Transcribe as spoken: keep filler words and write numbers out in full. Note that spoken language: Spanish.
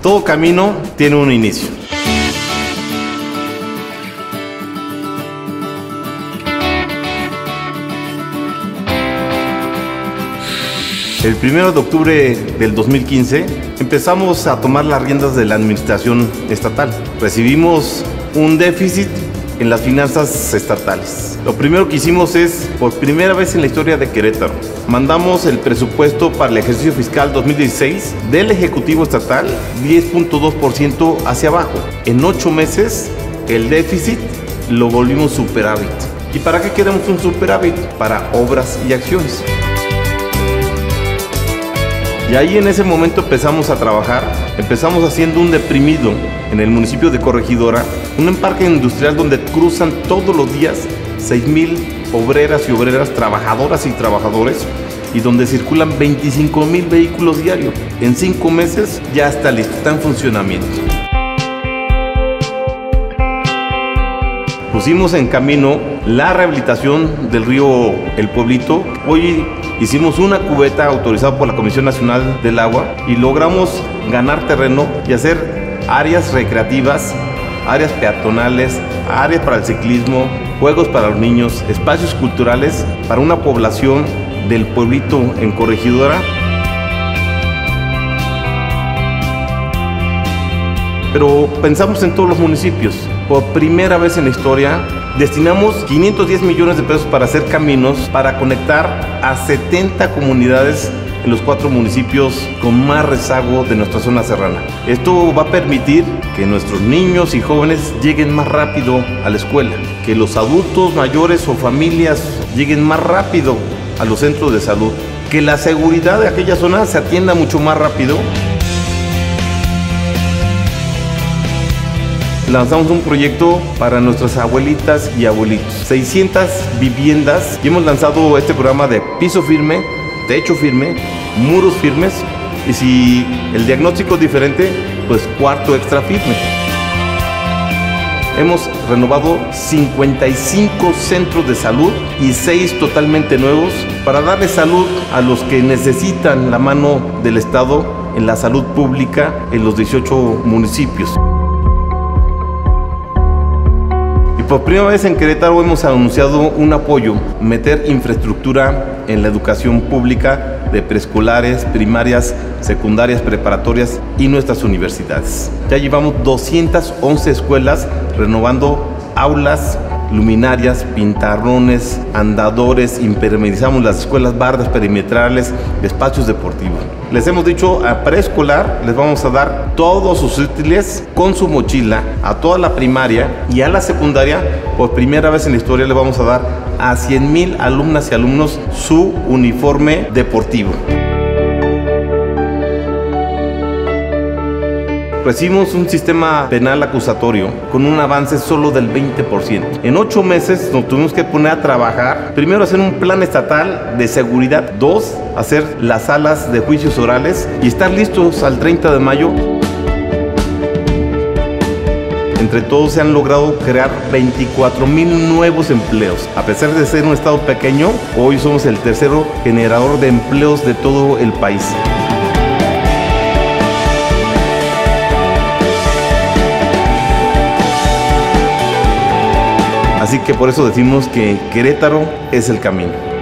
Todo camino tiene un inicio. El primero de octubre del dos mil quince empezamos a tomar las riendas de la administración estatal. Recibimos un déficit en las finanzas estatales. Lo primero que hicimos es, por primera vez en la historia de Querétaro, mandamos el presupuesto para el ejercicio fiscal dos mil dieciséis del Ejecutivo Estatal diez punto dos por ciento hacia abajo. En ocho meses, el déficit lo volvimos superávit. ¿Y para qué queremos un superávit? Para obras y acciones. Y ahí en ese momento empezamos a trabajar, empezamos haciendo un deprimido en el municipio de Corregidora, un parque industrial donde cruzan todos los días seis mil obreras y obreras, trabajadoras y trabajadores, y donde circulan veinticinco mil vehículos diarios. En cinco meses ya está listo, está en funcionamiento. Pusimos en camino la rehabilitación del río El Pueblito. Hoy hicimos una cubeta autorizada por la Comisión Nacional del Agua y logramos ganar terreno y hacer áreas recreativas, áreas peatonales, áreas para el ciclismo, juegos para los niños, espacios culturales para una población del pueblito en Corregidora. Pero pensamos en todos los municipios. Por primera vez en la historia, destinamos quinientos diez millones de pesos para hacer caminos, para conectar a setenta comunidades en los cuatro municipios con más rezago de nuestra zona serrana. Esto va a permitir que nuestros niños y jóvenes lleguen más rápido a la escuela, que los adultos mayores o familias lleguen más rápido a los centros de salud, que la seguridad de aquella zona se atienda mucho más rápido. Lanzamos un proyecto para nuestras abuelitas y abuelitos, seiscientas viviendas, y hemos lanzado este programa de piso firme, techo firme, muros firmes, y si el diagnóstico es diferente, pues cuarto extra firme. Hemos renovado cincuenta y cinco centros de salud y seis totalmente nuevos para darle salud a los que necesitan la mano del Estado en la salud pública en los dieciocho municipios. Por primera vez en Querétaro hemos anunciado un apoyo, meter infraestructura en la educación pública de preescolares, primarias, secundarias, preparatorias y nuestras universidades. Ya llevamos doscientas once escuelas renovando aulas, luminarias, pintarrones, andadores, impermeabilizamos las escuelas, bardas perimetrales, espacios deportivos. Les hemos dicho a preescolar les vamos a dar todos sus útiles con su mochila, a toda la primaria, y a la secundaria por primera vez en la historia le vamos a dar a cien mil alumnas y alumnos su uniforme deportivo. Recibimos un sistema penal acusatorio con un avance solo del veinte por ciento. En ocho meses nos tuvimos que poner a trabajar. Primero, hacer un plan estatal de seguridad. Dos, hacer las salas de juicios orales y estar listos al treinta de mayo. Entre todos se han logrado crear veinticuatro mil nuevos empleos. A pesar de ser un estado pequeño, hoy somos el tercero generador de empleos de todo el país. Así que por eso decimos que Querétaro es el camino.